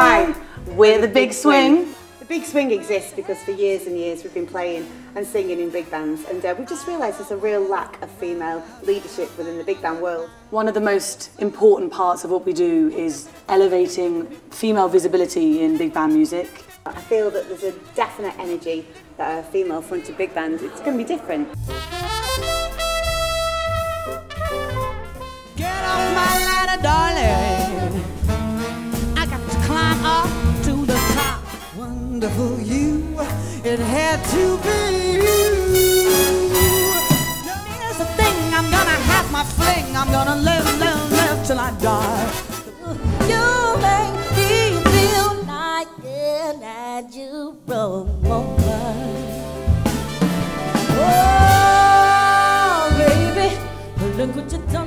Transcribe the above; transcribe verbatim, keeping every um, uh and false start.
right, we're the Big Swing. The Big Swing exists because for years and years we've been playing and singing in big bands, and uh, we've just realised there's a real lack of female leadership within the big band world. One of the most important parts of what we do is elevating female visibility in big band music. I feel that there's a definite energy that a female fronted big band, it's going to be different. Get off my ladder, darling. I got to climb up to the top. Wonderful you, it had to be you. Here's the thing, I'm gonna have my fling. I'm gonna live, live, live till I die. You make me feel like yeah, that you broke my mind. Oh, baby, look what you done.